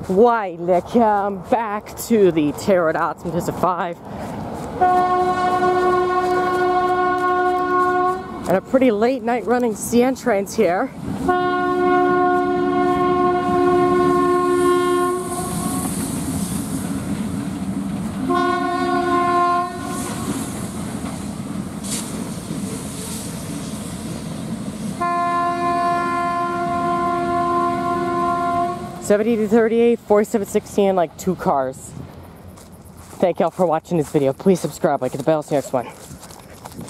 Welcome back to the Pterodots Mtissa 5. And a pretty late night running CN trains here. $70-38, 4716, like 2 cars. Thank y'all for watching this video. Please subscribe, like the bell. See you next one.